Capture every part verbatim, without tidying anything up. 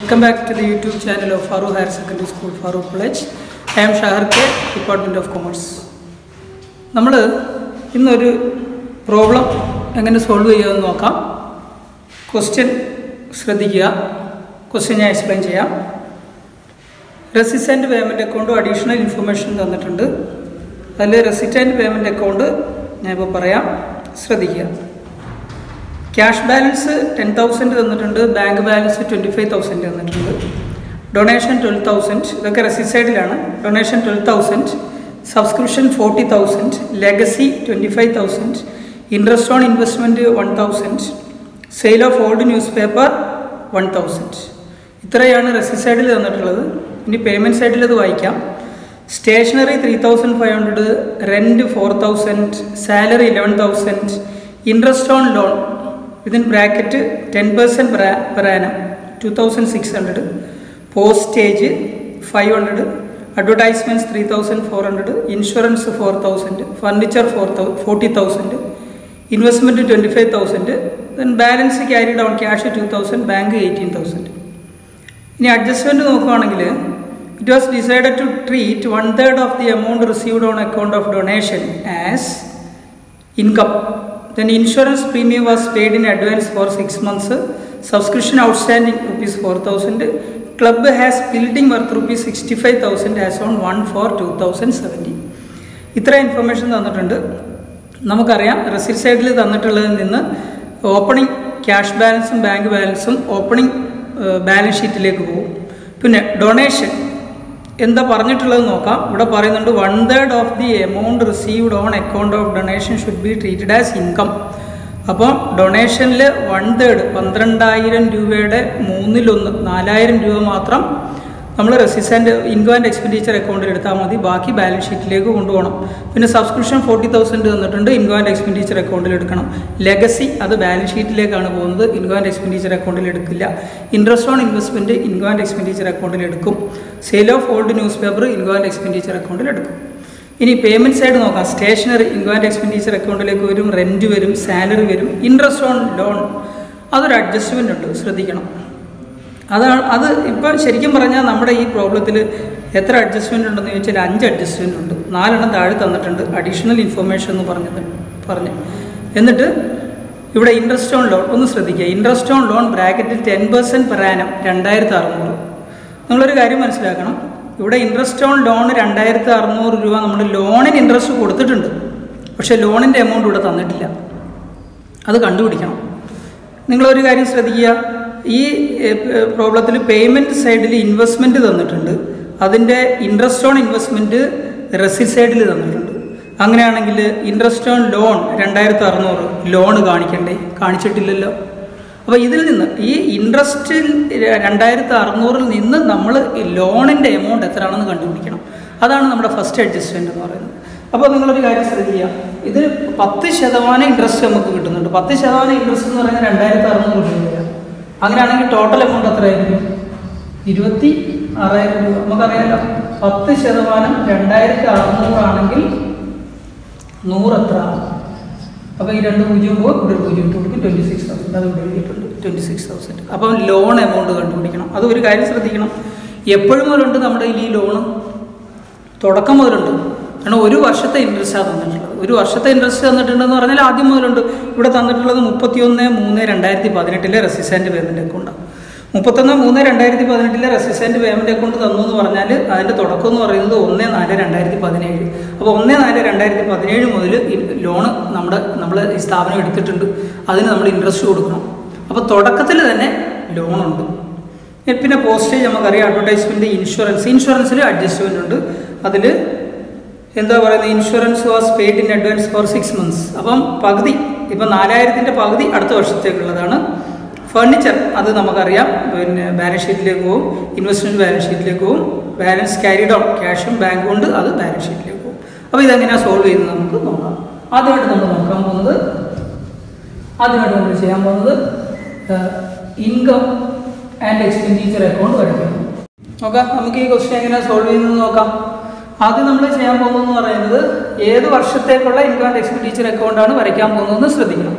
Welcome back to the YouTube channel of Farooq Higher Secondary School, Farooq College. I am Shahar K, Department of Commerce. നമ്മൾ ഇന്നൊരു problem എങ്ങനെ solve ചെയ്യാമെന്ന് നോക്കാം. Question ശ്രദ്ധിക്കുക. Question ഞാൻ explain ചെയ്യാം. Receipts and payment അക്കൗണ്ടും അഡീഷണൽ ഇൻഫർമേഷൻ തന്നിട്ടുണ്ട്. അതിൽ റെസിസ്റ്റൻറ്റ് പേയ്മെൻറ്റ് അക്കൗണ്ട് ഞാൻ ഇപ്പോൾ പറയാം, ശ്രദ്ധിക്കുക. ക്യാഷ് ബാലൻസ് ടെൻ തൗസൻഡ് തന്നിട്ടുണ്ട്, bank balance twenty five thousand തന്നിട്ടുണ്ട്, ഡൊണേഷൻ ട്വൽവ് തൗസൻഡ്, ഇതൊക്കെ റെസിസൈഡിലാണ്. Donation twelve thousand, subscription forty thousand, legacy twenty five thousand, interest on investment one thousand, sale of old newspaper one thousand. ഇത്രയാണ് റെസിസൈഡിൽ തന്നിട്ടുള്ളത്. ഇനി payment സൈഡിൽ അത് വായിക്കാം. Stationery three thousand five hundred, rent four thousand, salary eleven thousand, interest on loan within bracket ten percent per annum two thousand six hundred, postage five hundred, advertisements three thousand four hundred, insurance four thousand, furniture forty thousand, investment twenty-five thousand, then balance carried on cash two thousand, bank eighteen thousand. ഇനി adjustment നോക്കുകയാണെങ്കിൽ it was decided to treat one third of the amount received on account of donation as income. Then insurance premium was paid in advance for six months. Subscription outstanding rupees four thousand. Club has building worth rupees sixty-five thousand as on one four two thousand seventeen. ഇത്ര information തന്നിട്ടുണ്ട്. നമുക്കറിയാം receipt സൈഡിൽ തന്നിട്ടുള്ളതിൽ നിന്ന് opening cash ബാലൻസും bank ബാലൻസും opening balance ഷീറ്റിലേക്ക് പോകും. പിന്നെ ഡൊണേഷൻ എന്താ പറഞ്ഞിട്ടുള്ളത് നോക്കാം. ഇവിടെ പറയുന്നുണ്ട് one third of the amount received on account of donation should be treated as income. അപ്പോൾ ഡൊണേഷനിൽ വൺ തേർഡ് പന്ത്രണ്ടായിരം രൂപയുടെ മൂന്നിലൊന്ന് നാലായിരം രൂപ മാത്രം നമ്മൾ റെസിസ്റ്റൻ്റ് ഇൻകം ആൻഡ് എക്സ്പെൻഡിച്ചർ അക്കൗണ്ടിൽ എടുത്താൽ മതി, ബാക്കി ബാലൻസ് ഷീറ്റിലേക്ക് കൊണ്ടുപോകണം. പിന്നെ സബ്സ്ക്രിപ്ഷൻ ഫോർട്ടി തൗസൻഡ് തന്നിട്ടുണ്ട്, ഇൻകം ആൻഡ് എക്സ്പെൻഡിച്ചർ അക്കൗണ്ടിൽ എടുക്കണം. ലെഗസി അത് ബാലൻസ് ഷീറ്റിലേക്കാണ് പോകുന്നത്, ഇൻകം ആൻഡ് എക്സ്പെൻഡിച്ചർ അക്കൗണ്ടിൽ എടുക്കില്ല. Interest on investment income and expenditure അക്കൗണ്ടിൽ എടുക്കും. Sale of old newspaper income and expenditure അക്കൗണ്ടിൽ എടുക്കും. ഇനി പേയ്മെൻറ്റ് സൈഡ് നോക്കാം. സ്റ്റേഷനറി ഇൻകം ആൻഡ് എക്സ്പെൻഡിച്ചർ അക്കൗണ്ടിലേക്ക് വരും, റെൻറ്റ് വരും, സാലറി വരും, ഇൻട്രസ്റ്റ് ഓൺ ലോൺ അതൊരു അഡ്ജസ്റ്റ്മെൻ്റ് ഉണ്ട്, ശ്രദ്ധിക്കണം. അതാണ് അത്. ഇപ്പം ശരിക്കും പറഞ്ഞാൽ നമ്മുടെ ഈ പ്രോബ്ലത്തിൽ എത്ര അഡ്ജസ്റ്റ്മെൻ്റ് ഉണ്ടെന്ന് ചോദിച്ചാൽ അഞ്ച് അഡ്ജസ്റ്റ്മെൻ്റ് ഉണ്ട്. നാലെണ്ണം താഴെ തന്നിട്ടുണ്ട്, അഡീഷണൽ ഇൻഫർമേഷൻ എന്ന് പറഞ്ഞത് പറഞ്ഞ്. എന്നിട്ട് ഇവിടെ ഇൻട്രസ്റ്റ് ഓൺ ലോൺ ഒന്ന് ശ്രദ്ധിക്കുക. ഇൻട്രസ്റ്റ് ഓൺ ലോൺ ബ്രാക്കറ്റിൽ ടെൻ പെർസെൻറ്റ് പെർ ആനം രണ്ടായിരത്തി അറുന്നൂറ്. നിങ്ങളൊരു കാര്യം മനസ്സിലാക്കണം, ഇവിടെ ഇൻട്രസ്റ്റ് ഓൺ ലോൺ രണ്ടായിരത്തി അറുന്നൂറ് രൂപ നമ്മൾ ലോണിന് ഇൻട്രസ്റ്റ് കൊടുത്തിട്ടുണ്ട്, പക്ഷേ ലോണിൻ്റെ എമൗണ്ട് ഇവിടെ തന്നിട്ടില്ല. അത് കണ്ടുപിടിക്കണം. നിങ്ങളൊരു കാര്യം ശ്രദ്ധിക്കുക, ഈ പ്രോബ്ലത്തിൽ പേയ്മെൻറ്റ് സൈഡിൽ ഇൻവെസ്റ്റ്മെൻറ്റ് തന്നിട്ടുണ്ട്, അതിൻ്റെ ഇൻട്രസ്റ്റ് ഓൺ ഇൻവെസ്റ്റ്മെൻറ്റ് റെസിപ്റ്റ് സൈഡിൽ തന്നിട്ടുണ്ട്. അങ്ങനെയാണെങ്കിൽ ഇൻട്രസ്റ്റ് ഓൺ ലോൺ രണ്ടായിരത്തി അറുന്നൂറ് ലോൺ കാണിക്കണ്ടേ? കാണിച്ചിട്ടില്ലല്ലോ. അപ്പോൾ ഇതിൽ നിന്ന് ഈ ഇൻട്രസ്റ്റിൽ രണ്ടായിരത്തി അറുന്നൂറിൽ നിന്ന് നമ്മൾ ലോണിൻ്റെ എമൗണ്ട് എത്രയാണെന്ന് കണ്ടുപിടിക്കണം. അതാണ് നമ്മുടെ ഫസ്റ്റ് അഡ്ജസ്റ്റ്മെൻറ്റ് എന്ന് പറയുന്നത്. അപ്പോൾ നിങ്ങളൊരു കാര്യം ശ്രദ്ധിക്കുക, ഇത് പത്ത് ശതമാനം ഇൻട്രസ്റ്റ് നമുക്ക് കിട്ടുന്നുണ്ട്. പത്ത് ശതമാനം ഇൻട്രസ്റ്റ് എന്ന് പറയുന്നത് രണ്ടായിരത്തി അറുന്നൂറ് രൂപയാണ്. അങ്ങനെയാണെങ്കിൽ ടോട്ടൽ എമൗണ്ട് എത്രയായിരിക്കും? ഇരുപത്തി ആറായിരം രൂപ. നമുക്കറിയാമല്ലോ, പത്ത് ശതമാനം രണ്ടായിരത്തി അറുന്നൂറാണെങ്കിൽ നൂറ് എത്ര? അപ്പോൾ ഈ രണ്ട് പൂജ്യം പോകും, ഇവിടെ പൂജ്യം ഇട്ട് കൊടുക്കും, ട്വൻറ്റി സിക്സ് തൗസൻഡ്. അത് ഇവിടെ എഴുതിയിട്ടുണ്ട്, ട്വൻറ്റി സിക്സ് തൗസൻഡ്. അപ്പം ലോൺ എമൗണ്ട് കണ്ടുപിടിക്കണം. അത് ഒരു കാര്യം ശ്രദ്ധിക്കണം, എപ്പോഴും മുതലുണ്ട് നമ്മുടെ കയ്യിൽ ഈ ലോണ്, തുടക്കം മുതലുണ്ട്. കാരണം ഒരു വർഷത്തെ ഇൻട്രസ്റ്റാണ് തന്നിട്ടുള്ളത്. ഒരു വർഷത്തെ ഇൻട്രസ്റ്റ് തന്നിട്ടുണ്ടെന്ന് പറഞ്ഞാൽ ആദ്യം മുതലുണ്ട്. ഇവിടെ തന്നിട്ടുള്ളത് മുപ്പത്തി ഒന്ന് മൂന്ന് രണ്ടായിരത്തി പതിനെട്ടിലെ റെസിസ്റ്റൻറ്റ് പേയ്മെൻറ്റ് അക്കൗണ്ടാണ്. മുപ്പത്തൊന്ന് മൂന്ന് രണ്ടായിരത്തി പതിനെട്ടിലെ റെസിസ്റ്റൻറ്റ് പേയ്മെൻറ്റ് അക്കൗണ്ട് തന്നു എന്ന് പറഞ്ഞാൽ അതിൻ്റെ തുടക്കം എന്ന് പറയുന്നത് ഒന്ന് നാല് രണ്ടായിരത്തി പതിനേഴ്. അപ്പോൾ ഒന്ന് നാല് രണ്ടായിരത്തി പതിനേഴ് മുതൽ ലോണ് നമ്മുടെ നമ്മൾ ഈ സ്ഥാപനം എടുത്തിട്ടുണ്ട്, അതിന് നമ്മൾ ഇൻട്രസ്റ്റ് കൊടുക്കണം. അപ്പോൾ തുടക്കത്തിൽ തന്നെ ലോണുണ്ട്. പിന്നെ പോസ്റ്റേജ് നമുക്കറിയാം, അഡ്വർടൈസ്മെൻറ്റ്, ഇൻഷുറൻസ്. ഇൻഷുറൻസിൽ അഡ്ജസ്റ്റ്മെൻ്റ് ഉണ്ട്. അതിൽ എന്താ പറയുന്നത്, insurance was paid in advance for six months. അപ്പം പകുതി, ഇപ്പം നാലായിരത്തിൻ്റെ പകുതി അടുത്ത വർഷത്തേക്കുള്ളതാണ്. ഫർണിച്ചർ അത് നമുക്കറിയാം, പിന്നെ ബാലൻസ് ഷീറ്റിലേക്ക് പോകും, ഇൻവെസ്റ്റ്മെൻറ്റ് ബാലൻസ് ഷീറ്റിലേക്ക് പോകും, ബാലൻസ് ക്യാരിഡ് ഓൺ ക്യാഷും ബാങ്കും ഉണ്ട്, അത് ബാലൻസ് ഷീറ്റിലേക്ക് പോകും. അപ്പോൾ ഇതെങ്ങനെയാണ് സോൾവ് ചെയ്യുന്നത് നമുക്ക് നോക്കാം. ആദ്യമായിട്ട് നമ്മൾ നോക്കാൻ പോകുന്നത് ആദ്യമായിട്ട് നമ്മൾ ചെയ്യാൻ പോകുന്നത് ഇൻകം ആൻഡ് എക്സ്പെൻഡിച്ചർ അക്കൗണ്ട് വരയ്ക്കണം. നോക്കാം നമുക്ക് ഈ ക്വസ്റ്റ്യൻ എങ്ങനെയാണ് സോൾവ് ചെയ്യുന്നത് നോക്കാം. ആദ്യം നമ്മൾ ചെയ്യാൻ പോകുന്നതെന്ന് പറയുന്നത് ഏത് വർഷത്തേക്കുള്ള ഇൻകം ആൻഡ് എക്സ്പെൻഡിച്ചർ അക്കൗണ്ടാണ് വരയ്ക്കാൻ പോകുന്നതെന്ന് ശ്രദ്ധിക്കണം.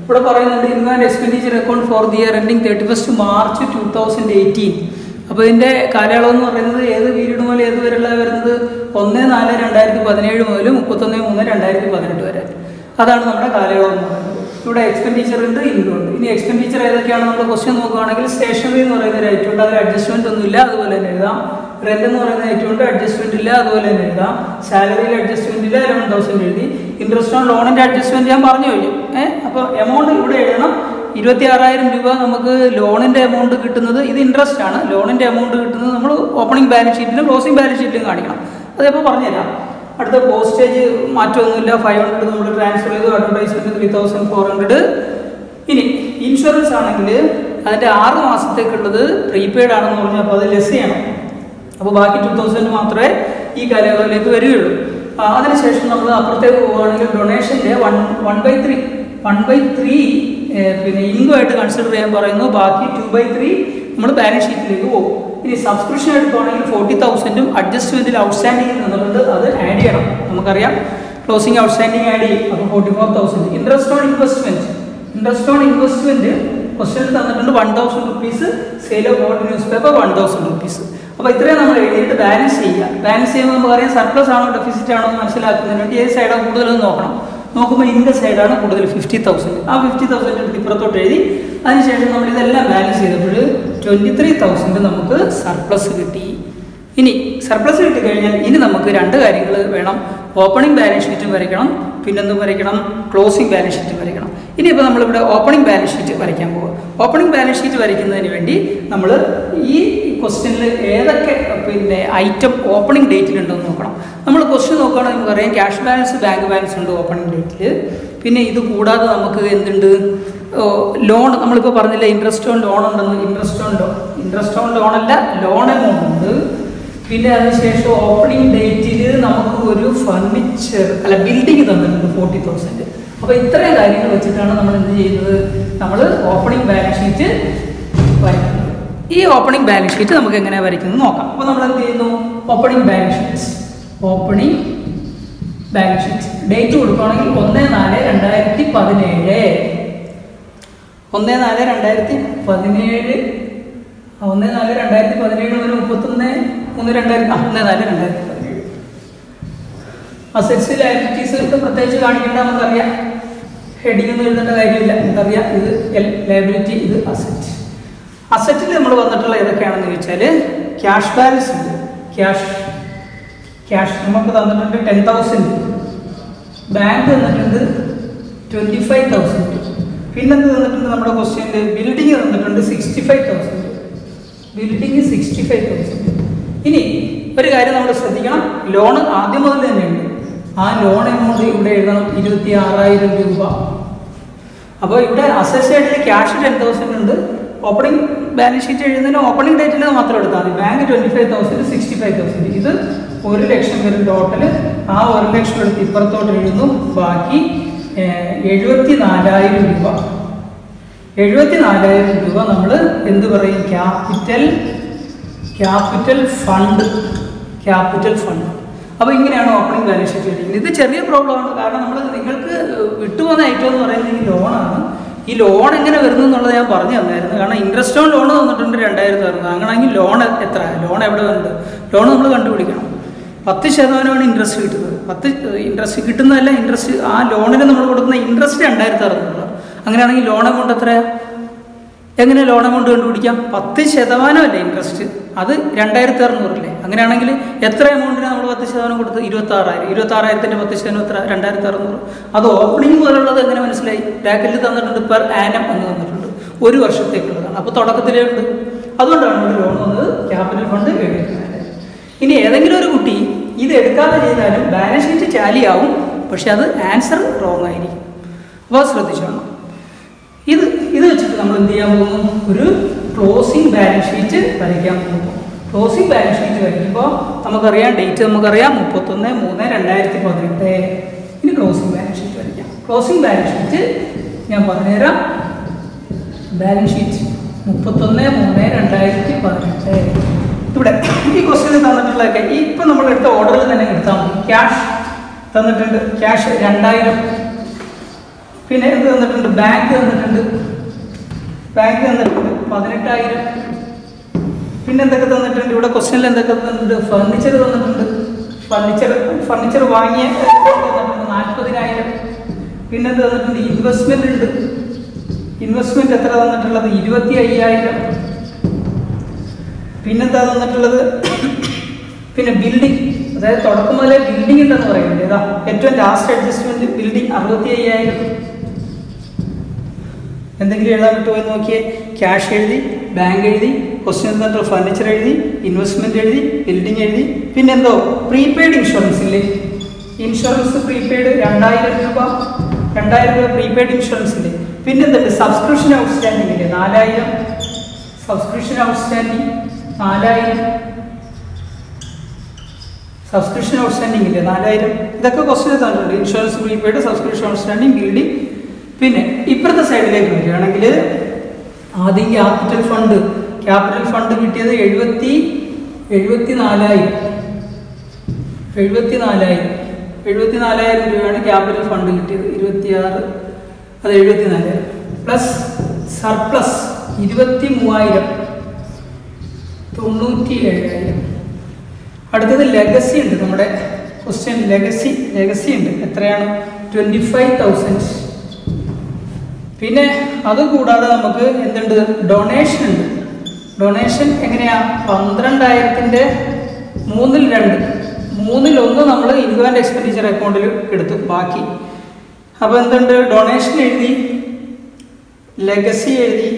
ഇവിടെ പറയുന്നുണ്ട് income and expenditure account for the year ending thirty first March two thousand eighteen. അപ്പോൾ ഇതിൻ്റെ കാലയളവ് എന്ന് പറയുന്നത് ഏത് പീരീഡ് മുതൽ ഏത് വരെയുള്ള വരുന്നത് ഒന്ന് നാല് രണ്ടായിരത്തി പതിനേഴ് മുതൽ മുപ്പത്തൊന്ന് മൂന്ന് രണ്ടായിരത്തി പതിനെട്ട് വരെ. അതാണ് നമ്മുടെ കാലയളവ് എന്ന് പറയുന്നത്. ഇവിടെ എക്സ്പെൻഡിച്ചർ ഉണ്ട്, ഇൻകം ഉണ്ട്. ഇനി എക്സ്പെൻഡിച്ചർ ഏതൊക്കെയാണ് നമ്മൾ ക്വസ്റ്റ്യൻ നോക്കുകയാണെങ്കിൽ സ്റ്റേഷനറി എന്ന് പറയുന്ന ഒരു ഐറ്റം ഉണ്ട്, അതിൽ അഡ്ജസ്റ്റ്മെന്റ് ഒന്നും ഇല്ല, അതുപോലെ തന്നെ എഴുതാം. റെന്റ് എന്ന് പറയുന്ന ഐറ്റം ഉണ്ട്, അഡ്ജസ്റ്റ്മെന്റ് ഇല്ല, അതുപോലെ തന്നെ എഴുതാം. സാലറിയിൽ അഡ്ജസ്റ്റ്മെന്റ് ഇല്ല, ലെവൻ തൗസൻഡ് എഴുതി. ഇൻട്രസ്റ്റ് ഓൺ ലോണിന്റെ അഡ്ജസ്റ്റ്മെന്റ് ഞാൻ പറഞ്ഞു കഴിഞ്ഞു. ഏഹ് അപ്പോൾ എമൗണ്ട് ഇവിടെ എഴുതണം. ഇരുപത്തി ആറായിരം രൂപ നമുക്ക് ലോണിന്റെ എമൗണ്ട് കിട്ടുന്നത്, ഇത് ഇൻട്രസ്റ്റ് ആണ്. ലോണിന്റെ എമൗണ്ട് കിട്ടുന്നത് നമ്മൾ ഓപ്പണിംഗ് ബാലൻസ് ഷീറ്റിലും ക്ലോസിംഗ് ബാലൻസ് ഷീറ്റിലും കാണിക്കണം. അതപ്പോൾ പറഞ്ഞുതരാം. അടുത്ത പോസ്റ്റേജ് മാറ്റമൊന്നുമില്ല, ഫൈവ് ഹൺഡ്രഡ് നമ്മൾ ട്രാൻസ്ഫർ ചെയ്തു. Advertisement three thousand four hundred. ഇനി ഇൻഷുറൻസ് ആണെങ്കിൽ അതിൻ്റെ ആറ് മാസത്തേക്കുള്ളത് പ്രീപെയ്ഡ് ആണെന്ന് പറഞ്ഞാൽ അപ്പോൾ അത് ലെസ് ചെയ്യണം. അപ്പോൾ ബാക്കി ടു തൗസൻഡ് മാത്രമേ ഈ കാലയളവിലേക്ക് വരികയുള്ളൂ. അതിനുശേഷം നമ്മൾ അപ്പുറത്തേക്ക് പോവുകയാണെങ്കിൽ ഡൊണേഷൻ്റെ one one by three one by three പിന്നെ ഇൻകം ആയിട്ട് കൺസിഡർ ചെയ്യാൻ പറയുന്നു. ബാക്കി ടു ബൈ ത്രീ നമ്മൾ ബാലൻസ് ഷീറ്റിലേക്ക് പോകും. ഇനി സബ്സ്ക്രിപ്ഷൻ എടുക്കുകയാണെങ്കിൽ ഫോർട്ടി തൗസൻഡും അഡ്ജസ്റ്റ്മെന്റിൽ ഔട്ട്സ്റ്റാൻഡിംഗ് എന്നുള്ളത് അത് ആഡ് ചെയ്യണം. നമുക്കറിയാം ക്ലോസിംഗ് ഔട്ട്സ്റ്റാൻഡിംഗ് ആഡ് ചെയ്യും. അപ്പോൾ forty four thousand. Interest on investment interest on investment question തന്നിട്ടുണ്ട് one thousand rupees. Sale of old newspaper one thousand rupees. അപ്പോൾ ഇത്രയും നമ്മൾ എഴുതിയിട്ട് ബാലൻസ് ചെയ്യുക. ബാലൻസ് ചെയ്യുമ്പോൾ നമുക്കറിയാം സർപ്ലസ് ആണോ ഡെഫിസിറ്റ് ആണോ എന്ന് മനസ്സിലാക്കുന്നതിന് വേണ്ടി ഏത് സൈഡാണ് കൂടുതലെന്ന് നോക്കണം. നോക്കുമ്പോൾ ഇൻകം സൈഡാണ് കൂടുതൽ, ഫിഫ്റ്റി തൗസൻഡ്. ആ ഫിഫ്റ്റി തൗസൻഡ് എടുത്ത് ഇപ്പുറത്തോട്ട് എഴുതി. അതിനുശേഷം നമ്മൾ ഇതെല്ലാം ബാലൻസ് ചെയ്തപ്പോൾ ട്വൻറ്റി ത്രീ തൗസൻഡ് നമുക്ക് സർപ്ലസ് കിട്ടി. ഇനി സർപ്ലസ് കിട്ടിക്കഴിഞ്ഞാൽ ഇനി നമുക്ക് രണ്ട് കാര്യങ്ങൾ വേണം. ഓപ്പണിംഗ് ബാലൻസ് ഷീറ്റും വരയ്ക്കണം, പിന്നെന്തും വരയ്ക്കണം, ക്ലോസിംഗ് ബാലൻസ് ഷീറ്റും വരയ്ക്കണം. ഇനിയിപ്പോൾ നമ്മളിവിടെ ഓപ്പണിംഗ് ബാലൻസ് ഷീറ്റ് വരയ്ക്കാൻ പോകും. ഓപ്പണിംഗ് ബാലൻസ് ഷീറ്റ് വരയ്ക്കുന്നതിന് വേണ്ടി നമ്മൾ ഈ ക്വസ്റ്റ്യനിൽ ഏതൊക്കെ പിന്നെ ഐറ്റം ഓപ്പണിംഗ് ഡേറ്റിലുണ്ടെന്ന് നോക്കണം. നമ്മൾ ക്വസ്റ്റ്യൻ നോക്കുകയാണെങ്കിൽ നമുക്കറിയാം ക്യാഷ് ബാലൻസ്, ബാങ്ക് ബാലൻസ് ഉണ്ട് ഓപ്പണിംഗ് ഡേറ്റിൽ. പിന്നെ ഇത് കൂടാതെ നമുക്ക് എന്തുണ്ട്, ലോൺ. നമ്മളിപ്പോൾ പറഞ്ഞില്ല ഇൻട്രസ്റ്റ് ഓൺ ലോൺ ഉണ്ടെന്ന്. Interest on loan interest on loan അല്ല, ലോൺ എമൗണ്ട് ഉണ്ട്. പിന്നെ അതിനുശേഷം ഓപ്പണിംഗ് ഡേറ്റിൽ നമുക്ക് ഒരു ഫർണിച്ചർ അല്ല ബിൽഡിംഗ് തന്നിട്ടുണ്ട് ഫോർട്ടി തൗസൻഡ്. അപ്പോൾ ഇത്രയും കാര്യങ്ങൾ വെച്ചിട്ടാണ് നമ്മൾ എന്ത് ചെയ്യുന്നത്, നമ്മൾ ഓപ്പണിംഗ് ബാലൻസ് ഷീറ്റ് വരയ്ക്കുന്നത്. ഈ ഓപ്പണിംഗ് ബാലൻസ് ഷീറ്റ് നമുക്ക് എങ്ങനെ വരയ്ക്കുന്നത് നോക്കാം. അപ്പോൾ നമ്മൾ എന്ത് ചെയ്യുന്നു, opening balance sheet opening balance sheet date കൊടുക്കുകയാണെങ്കിൽ ഒന്ന് നാല് രണ്ടായിരത്തി പതിനേഴ് ഒന്ന് നാല് രണ്ടായിരത്തി പതിനേഴ് ഒന്ന് നാല് രണ്ടായിരത്തി പതിനേഴ് മുതൽ മുപ്പത്തൊന്ന് മൂന്ന് രണ്ടായിരത്തി ഒന്ന് നാല് രണ്ടായിരത്തി പതിനേഴ്. അസറ്റ്സ് ലയബിലിറ്റീസ് പ്രത്യേകിച്ച് കാണിക്കേണ്ട നമുക്കറിയാം. ഹെഡിങ് ഒന്നും എഴുതേണ്ട കാര്യമില്ല, നമുക്കറിയാം. ഇത് എൽ ലയബിലിറ്റി, ഇത് അസറ്റ്. അസറ്റിൽ നമ്മൾ വന്നിട്ടുള്ള ഏതൊക്കെയാണെന്ന് ചോദിച്ചാൽ ക്യാഷ് ബാലൻസ് ഉണ്ട്. ക്യാഷ് ക്യാഷ് നമുക്ക് തന്നിട്ടുണ്ട് ടെൻ തൗസൻഡ്. ബാങ്ക് തന്നിട്ടുണ്ട് ട്വൻറ്റി ഫൈവ് തൗസൻഡ്. പിന്നെന്ത് തന്നിട്ടുണ്ട് നമ്മുടെ ക്വസ്റ്റ്യനിൽ ബിൽഡിംഗ് തന്നിട്ടുണ്ട് sixty five thousand. Building sixty five thousand. ഇനി ഒരു കാര്യം നമ്മൾ ശ്രദ്ധിക്കണം, ലോൺ ആദ്യം മുതൽ തന്നെയുണ്ട്. ആ ലോൺ എമൗണ്ട് ഇവിടെ എഴുതണം ഇരുപത്തി ആറായിരം രൂപ. അപ്പോൾ ഇവിടെ അസറ്റ് സൈഡിൽ ക്യാഷ് ടെൻ തൗസൻഡ് ഉണ്ട്. ഓപ്പണിംഗ് ബാലൻസ് ഷീറ്റ് എഴുതുന്നതിന് ഓപ്പണിംഗ് ഡേറ്റിൽ മാത്രം എടുത്താൽ മതി. Bank twenty five thousand sixty five thousand. ഇത് ഒരു ലക്ഷം വരും ടോട്ടൽ. ആ ഒരു ലക്ഷം എടുത്ത് ഇപ്പുറത്തോട്ട് എഴുതുന്നു. ബാക്കി എഴുപത്തി നാലായിരം രൂപ എഴുപത്തി നാലായിരം രൂപ നമ്മൾ എന്ത് പറയും, capital capital fund capital fund. അപ്പോൾ ഇങ്ങനെയാണ് ഓപ്പണിംഗ് ബാലൻസ് ഷീറ്റ് എഴുതിക്കുന്നത്. ഇത് ചെറിയ പ്രോബ്ലമാണ്, കാരണം നമ്മൾ നിങ്ങൾക്ക് വിട്ടുപോകുന്ന ഐറ്റം എന്ന് പറയുന്നത് ഈ ലോണാണ്. ഈ ലോൺ എങ്ങനെ വരുന്നു എന്നുള്ളത് ഞാൻ പറഞ്ഞു തന്നായിരുന്നു. കാരണം ഇൻട്രസ്റ്റ് ഓൺ ലോൺ തന്നിട്ടുണ്ട് രണ്ടായിരത്തി അറുപത്. അങ്ങനെയാണെങ്കിൽ ലോൺ എത്ര, ലോൺ എവിടെ വരുന്നുണ്ട്, ലോൺ നമ്മൾ കണ്ടുപിടിക്കണം. പത്ത് ശതമാനമാണ് ഇൻട്രസ്റ്റ് കിട്ടുന്നത്. പത്ത് ഇൻട്രസ്റ്റ് കിട്ടുന്നതല്ല, ഇൻട്രസ്റ്റ് ആ ലോണിന് നമ്മൾ കൊടുക്കുന്ന ഇൻട്രസ്റ്റ് രണ്ടായിരത്തി അറുന്നൂറ്. അങ്ങനെയാണെങ്കിൽ ലോൺ എമൗണ്ട് എത്രയാണ്, എങ്ങനെ ലോൺ എമൗണ്ട് കണ്ടുപിടിക്കാം? പത്ത് ശതമാനമല്ലേ ഇൻട്രസ്റ്റ്, അത് രണ്ടായിരത്തി അറുന്നൂറല്ലേ. അങ്ങനെയാണെങ്കിൽ എത്ര എമൗണ്ടിനാണ് നമ്മൾ പത്ത് ശതമാനം കൊടുത്ത്? ഇരുപത്തി ആറായിരം. ഇരുപത്തി ആറായിരത്തിൻ്റെ പത്ത് ശതമാനം എത്ര? രണ്ടായിരത്തി അറുന്നൂറ്. അത് ഓപ്പണിംഗ് പോലുള്ളത് എങ്ങനെ മനസ്സിലായി? ബ്രാക്കറ്റിൽ തന്നിട്ടുണ്ട് പെർ ആനം എന്ന് തന്നിട്ടുണ്ട്, ഒരു വർഷത്തേക്കുള്ളതാണ്. അപ്പോൾ തുടക്കത്തിലേ ഉണ്ട്. അതുകൊണ്ടാണ് ഇവിടെ ലോൺ വന്നത് ക്യാപിറ്റൽ ഫണ്ട് എഴുതിയിരുന്നത്. ഇനി ഏതെങ്കിലും ഒരു കുട്ടി ഇത് എടുക്കാതെ ചെയ്താലും ബാലൻസ് ഷീറ്റ് ടാലിയാവും, പക്ഷെ അത് ആൻസർ റോങ് ആയിരിക്കും. അപ്പോൾ ശ്രദ്ധിച്ചോണം. ഇത് ഇത് വെച്ചിട്ട് നമ്മൾ എന്ത് ചെയ്യാൻ പോകുന്നു, ഒരു ക്ലോസിംഗ് ബാലൻസ് ഷീറ്റ് വരയ്ക്കാൻ പോകുന്നു. ക്ലോസിംഗ് ബാലൻസ് ഷീറ്റ് വരയ്ക്കുമ്പോൾ നമുക്കറിയാം ഡേറ്റ്, നമുക്കറിയാം മുപ്പത്തൊന്ന് മൂന്ന് രണ്ടായിരത്തി പതിനെട്ട്. ഇനി ക്ലോസിംഗ് ബാലൻസ് ഷീറ്റ് വരയ്ക്കാം. ക്ലോസിംഗ് ബാലൻസ് ഷീറ്റ് ഞാൻ പറഞ്ഞുതരാം. ബാലൻസ് ഷീറ്റ് മുപ്പത്തൊന്ന് മൂന്ന് രണ്ടായിരത്തി പതിനെട്ട്. ഇവിടെ ഈ ക്വസ്റ്റ്യൻ തന്നിട്ടുള്ളതൊക്കെ ഈ ഇപ്പം നമ്മൾ എടുത്ത ഓർഡറിൽ തന്നെ എടുത്താൽ മതി. ക്യാഷ് തന്നിട്ടുണ്ട്, ക്യാഷ് രണ്ടായിരം. പിന്നെ എന്ത് തന്നിട്ടുണ്ട്? ബാങ്ക് തന്നിട്ടുണ്ട്. ബാങ്ക് തന്നിട്ടുണ്ട് പതിനെട്ടായിരം. പിന്നെ എന്തൊക്കെ തന്നിട്ടുണ്ട്? ഇവിടെ ക്വസ്റ്റ്യനിൽ എന്തൊക്കെ തന്നിട്ടുണ്ട്? ഫർണിച്ചർ തന്നിട്ടുണ്ട്. ഫർണിച്ചർ ഫർണിച്ചർ വാങ്ങിയ തന്നിട്ടുണ്ട് നാൽപ്പതിനായിരം. പിന്നെ എന്ത് തന്നിട്ടുണ്ട്? ഇൻവെസ്റ്റ്മെന്റ് ഉണ്ട്. ഇൻവെസ്റ്റ്മെന്റ് എത്ര തന്നിട്ടുള്ളത്? ഇരുപത്തി അയ്യായിരം. പിന്നെന്താ തന്നിട്ടുള്ളത്? പിന്നെ ബിൽഡിംഗ്, അതായത് തുടക്കം മുതലേ ബിൽഡിംഗ് ഉണ്ടെന്ന് പറയുന്നത് ഏതാ? ഏറ്റവും ലാസ്റ്റ് അഡ്ജസ്റ്റ്മെന്റ് ബിൽഡിംഗ് അറുപത്തി അയ്യായിരം. എന്തെങ്കിലും എഴുതാൻ പറ്റുമോ എന്ന് നോക്കിയേ. ക്യാഷ് എഴുതി, ബാങ്ക് എഴുതി, ക്വസ്റ്റ്യൻ തന്നിട്ട് ഫർണിച്ചർ എഴുതി, ഇൻവെസ്റ്റ്മെന്റ് എഴുതി, ബിൽഡിംഗ് എഴുതി. പിന്നെ എന്തോ പ്രീപെയ്ഡ് ഇൻഷുറൻസ് ഇല്ലേ? ഇൻഷുറൻസ് പ്രീപെയ്ഡ് രണ്ടായിരം രൂപ രണ്ടായിരം രൂപ പ്രീപെയ്ഡ് ഇൻഷുറൻസ് ഇല്ലേ? പിന്നെ എന്തുണ്ട്? സബ്സ്ക്രിപ്ഷൻ ഔട്ട്സ്റ്റാൻഡിംഗ് ഇല്ലേ? നാലായിരം. സബ്സ്ക്രിപ്ഷൻ ഔട്ട്സ്റ്റാൻഡിംഗ് നാലായിരം. സബ്സ്ക്രിപ്ഷൻ ഔട്ട്സ്റ്റാൻഡിംഗ് ഇല്ലേ? നാലായിരം. ഇതൊക്കെ ക്വസ്റ്റ്യൻ തന്നിട്ടുണ്ട്. Insurance prepaid, subscription outstanding, building. പിന്നെ ഇപ്പുറത്തെ സൈഡിലേക്ക് വരികയാണെങ്കിൽ ആദ്യം ക്യാപിറ്റൽ ഫണ്ട് ക്യാപിറ്റൽ ഫണ്ട് കിട്ടിയത് എഴുപത്തി എഴുപത്തി നാലായിരം എഴുപത്തി നാലായിരം എഴുപത്തി നാലായിരം രൂപയാണ് ക്യാപിറ്റൽ ഫണ്ട് കിട്ടിയത്. ഇരുപത്തിയാറ് അത് എഴുപത്തി നാലായിരം പ്ലസ് സർപ്ലസ് ഇരുപത്തി മൂവായിരം തൊണ്ണൂറ്റി ഏഴായിരം. അടുത്തത് ലെഗസി ഉണ്ട്. നമ്മുടെ ക്വസ്റ്റ്യൻ ലെഗസി ലെഗസി ഉണ്ട്. എത്രയാണ്? Twenty five thousand. പിന്നെ അതുകൂടാതെ നമുക്ക് എന്തുണ്ട്? ഡൊണേഷൻ ഉണ്ട്. ഡൊണേഷൻ എങ്ങനെയാ? പന്ത്രണ്ടായിരത്തിൻ്റെ മൂന്നിൽ രണ്ട് മൂന്നിൽ ഒന്ന് നമ്മൾ ഇൻകം ആൻഡ് എക്സ്പെൻഡിച്ചർ അക്കൗണ്ടിൽ എടുത്തു. ബാക്കി അപ്പോൾ എന്തുണ്ട്? ഡൊണേഷൻ എഴുതി, ലെഗസി എഴുതി,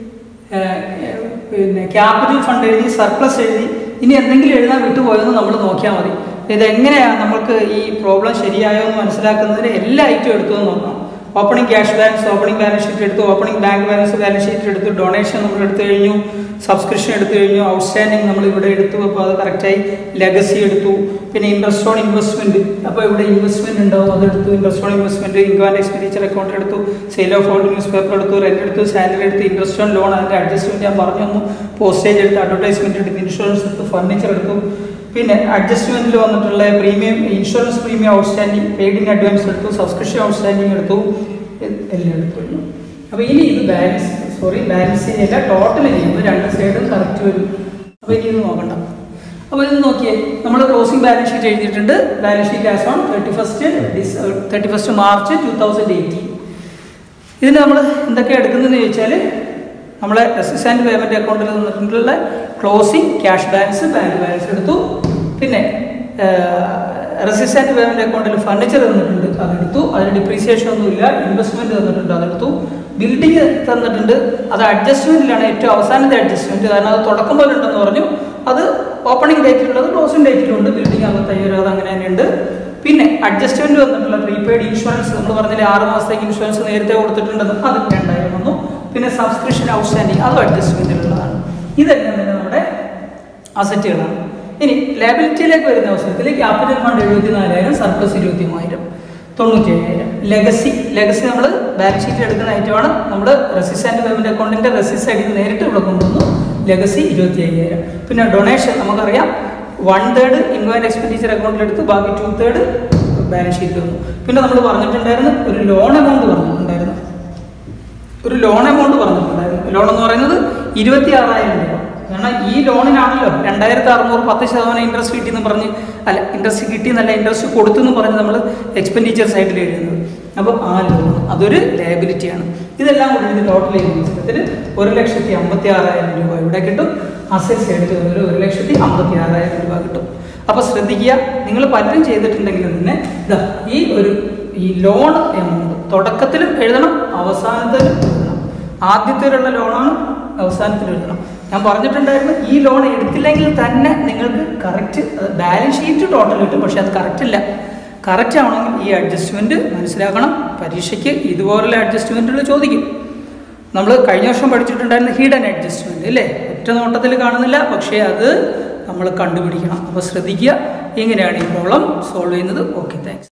പിന്നെ ക്യാപിറ്റൽ ഫണ്ട് എഴുതി, സർപ്ലസ് എഴുതി. ഇനി എന്തെങ്കിലും എഴുതാൻ വിട്ടുപോയെന്ന് നമ്മൾ നോക്കിയാൽ മതി. ഇതെങ്ങനെയാണ് നമുക്ക് ഈ പ്രോബ്ലം ശരിയായോ എന്ന് മനസ്സിലാക്കുന്നതിന് എല്ലാ ഐറ്റവും എടുത്തു എന്ന് നോക്കാം. Opening cash balance, opening balance sheet എടുത്തു, opening bank balance balance sheet എടുത്തു, ഡൊണേഷൻ നമ്മൾ എടുത്തു കഴിഞ്ഞു, സബ്സ്ക്രിപ്ഷൻ എടുത്തു കഴിഞ്ഞു, ഔട്ട്സ്റ്റാൻഡിങ് നമ്മൾ ഇവിടെ എടുത്തു. അപ്പോൾ അത് കറക്റ്റായി. ലെഗസി എടുത്തു. പിന്നെ ഇൻട്രസ്റ്റ് ഓൺ ഇൻവെസ്റ്റ്മെന്റ്, അപ്പോൾ ഇവിടെ ഇൻവെസ്റ്റ്മെന്റ് ഉണ്ടാവും, അതെടുത്തു. Interest on investment, income and expenditure account എടുത്തു, sale of old newspaper എടുത്തു, റെന്റ് എടുത്തു, സാലറി എടുത്തു, ഇൻട്രസ്റ്റ് ഓൺ ലോൺ അതിന്റെ അഡ്ജസ്റ്റ്മെന്റ് ഞാൻ പറഞ്ഞു തന്നു, പോസ്റ്റേജ് എടുത്തു, അഡ്വർടൈസ്മെന്റ് എടുത്തു, ഇൻഷുറൻസ് എടുത്തു, ഫർണിച്ചർ എടുത്തു. പിന്നെ അഡ്ജസ്റ്റ്മെന്റിൽ വന്നിട്ടുള്ള premium, insurance premium outstanding, paid in advance എടുത്തു, സബ്സ്ക്രിപ്ഷൻ ഔട്ട്സ്റ്റാൻഡിങ് എടുത്തു, എല്ലാം എടുത്തു. അപ്പോൾ ഇനി ഇത് ബാലൻസ് സോറി ബാലൻസ് ചെയ്യില്ല, ടോട്ടൽ ചെയ്യുമ്പോൾ രണ്ട് സൈഡും കറക്റ്റ് വരും. അപ്പോൾ ഇനി ഇത് നോക്കണ്ട. അപ്പോൾ ഇത് നോക്കിയേ, നമ്മൾ ക്ലോസിംഗ് ബാലൻസ് ഷീറ്റ് എഴുതിയിട്ടുണ്ട്. Balance sheet as on thirty first thirty first March two thousand eighteen. ഇതിന് നമ്മൾ എന്തൊക്കെയാണ് എടുക്കുന്നതെന്ന് ചോദിച്ചാൽ നമ്മളെ റെസിപ്റ്റ്സ് ആൻഡ് പേയ്മെൻറ്റ് അക്കൗണ്ടിൽ നിന്നിട്ടുള്ള closing cash balance, bank balance എടുത്തു. പിന്നെ റെസിപ്റ്റ്സ് ആൻഡ് പേയ്മെൻറ്റ് അക്കൗണ്ടിൽ ഫർണിച്ചർ തന്നിട്ടുണ്ട്, അതെടുത്തു. അതിന് ഡിപ്രീസിയേഷൻ ഒന്നുമില്ല. ഇൻവെസ്റ്റ്മെൻറ്റ് തന്നിട്ടുണ്ട്, അതെടുത്തു. ബിൽഡിംഗ് തന്നിട്ടുണ്ട്, അത് അഡ്ജസ്റ്റ്മെൻറ്റിലാണ് ഏറ്റവും അവസാനത്തെ അഡ്ജസ്റ്റ്മെൻറ്റ്. കാരണം അത് തുടക്കം പോലെ ഉണ്ടെന്ന് പറഞ്ഞു. അത് ഓപ്പണിംഗ് ഡേറ്റിലുള്ളത് ക്ലോസിംഗ് ഡേറ്റിലുണ്ട്. ബിൽഡിംഗ് അറുപത്തയ്യായിരം അത് അങ്ങനെ തന്നെ ഉണ്ട്. പിന്നെ അഡ്ജസ്റ്റ്മെൻറ്റ് വന്നിട്ടുള്ള പ്രീപെയ്ഡ് ഇൻഷുറൻസ് നമ്മൾ പറഞ്ഞാൽ ആറ് മാസത്തേക്ക് ഇൻഷുറൻസ് നേരത്തെ കൊടുത്തിട്ടുണ്ടെന്ന്, അത് രണ്ടായിരം വന്നു. പിന്നെ സബ്സ്ക്രിപ്ഷൻ ഔട്ട്സ്റ്റാൻഡിങ് അതും അഡ്ജസ്റ്റ്മെൻറ്റിലുള്ളതാണ്. ഇതെല്ലാം തന്നെ നമ്മുടെ അസറ്റുകളാണ്. ഇനി ലയബിലിറ്റിയിലേക്ക് വരുന്ന അവസരത്തിൽ ക്യാപിറ്റൽ ഫണ്ട് എഴുപത്തി നാലായിരം, സർപ്ലസ് ഇരുപത്തി മൂവായിരം, തൊണ്ണൂറ്റി ഏഴായിരം. ലെഗസി ലെഗസി നമ്മൾ ബാലൻസ് ഷീറ്റ് എടുക്കുന്ന ഐറ്റമാണ്. നമ്മൾ റെസിപ്റ്റ്സ് ആൻഡ് പേയ്മെൻറ്റ് അക്കൗണ്ടിൻ്റെ റെസിപ്റ്റ് സൈഡിൽ നേരിട്ട് ഇവിടെ കൊണ്ടുവന്നു. ലെഗസി ഇരുപത്തി അയ്യായിരം. പിന്നെ ഡൊണേഷൻ നമുക്കറിയാം, one third income and expenditure അക്കൗണ്ടിലെടുത്ത് ബാക്കി ടു തേർഡ് ബാലൻസ് ഷീറ്റ് വന്നു. പിന്നെ നമ്മൾ പറഞ്ഞിട്ടുണ്ടായിരുന്നു ഒരു ലോൺ എമൗണ്ട് പറഞ്ഞിട്ടുണ്ടായിരുന്നു ഒരു ലോൺ എമൗണ്ട് പറഞ്ഞിട്ടുണ്ടായിരുന്നു ലോൺ എന്ന് പറയുന്നത് ഇരുപത്തി ആറായിരം രൂപ. കാരണം ഈ ലോണിനാണല്ലോ രണ്ടായിരത്തി അറുന്നൂറ് പത്ത് ശതമാനം ഇൻട്രസ്റ്റ് കിട്ടിയെന്ന് പറഞ്ഞ്, അല്ല ഇൻട്രസ്റ്റ് കിട്ടി എന്നല്ല, ഇൻട്രസ്റ്റ് കൊടുത്തു എന്ന് പറഞ്ഞ് നമ്മൾ എക്സ്പെൻഡിച്ചർ സൈഡിൽ എഴുതുന്നത്. അപ്പോൾ ആ ലോൺ അതൊരു ലയബിലിറ്റിയാണ്. ഇതെല്ലാം കൂടി ഇത് ടോട്ടൽ ചെയ്യുന്ന പുസ്തകത്തിൽ ഒരു ലക്ഷത്തി അമ്പത്തി ആറായിരം രൂപ ഇവിടെ കിട്ടും. അസറ്റ് സൈഡിൽ ഒരു ഒരു ലക്ഷത്തി അമ്പത്തി ആറായിരം രൂപ കിട്ടും. അപ്പോൾ ശ്രദ്ധിക്കുക, നിങ്ങൾ പലരും ചെയ്തിട്ടുണ്ടെങ്കിലും തന്നെ ഇതാ ഈ ഒരു ഈ ലോൺ എമൗണ്ട് തുടക്കത്തിലും എഴുതണം, അവസാനത്തിലും എഴുതണം. ആദ്യത്തിലുള്ള ലോണാണ്, അവസാനത്തിൽ എഴുതണം. ഞാൻ പറഞ്ഞിട്ടുണ്ടായിരുന്നു ഈ ലോൺ എടുത്തില്ലെങ്കിൽ തന്നെ നിങ്ങൾക്ക് കറക്റ്റ് ബാലൻസ് ഷീറ്റ് ടോട്ടൽ കിട്ടും. പക്ഷെ അത് കറക്റ്റ് ഇല്ല. കറക്റ്റ് ആവണമെങ്കിൽ ഈ അഡ്ജസ്റ്റ്മെൻറ്റ് മനസ്സിലാക്കണം. പരീക്ഷയ്ക്ക് ഇതുപോലുള്ള അഡ്ജസ്റ്റ്മെൻറ്റുകൾ ചോദിക്കും. നമ്മൾ കഴിഞ്ഞ വർഷം പഠിച്ചിട്ടുണ്ടായിരുന്ന ഹിഡൻ അഡ്ജസ്റ്റ്മെൻറ്റ് അല്ലേ, ഒറ്റ നോട്ടത്തിൽ കാണുന്നില്ല, പക്ഷേ അത് നമ്മൾ കണ്ടുപിടിക്കണം. അപ്പോൾ ശ്രദ്ധിക്കുക, എങ്ങനെയാണ് ഈ പ്രോബ്ലം സോൾവ് ചെയ്യുന്നത്. Okay, thanks.